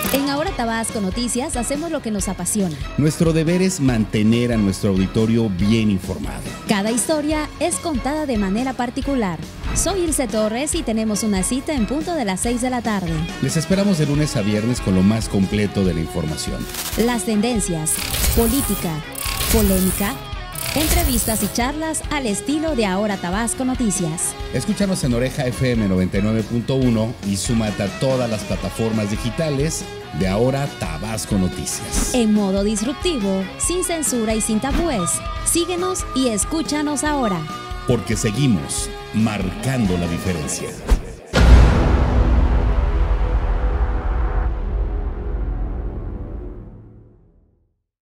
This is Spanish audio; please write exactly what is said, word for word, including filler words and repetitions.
En Ahora Tabasco Noticias hacemos lo que nos apasiona. Nuestro deber es mantener a nuestro auditorio bien informado. Cada historia es contada de manera particular. Soy Ilse Torres y tenemos una cita en punto de las seis de la tarde. Les esperamos de lunes a viernes con lo más completo de la información. Las tendencias, política, polémica, entrevistas y charlas al estilo de Ahora Tabasco Noticias. Escúchanos en Oreja F M noventa y nueve punto uno y súmate a todas las plataformas digitales de Ahora Tabasco Noticias. En modo disruptivo, sin censura y sin tabúes. Síguenos y escúchanos ahora. Porque seguimos marcando la diferencia.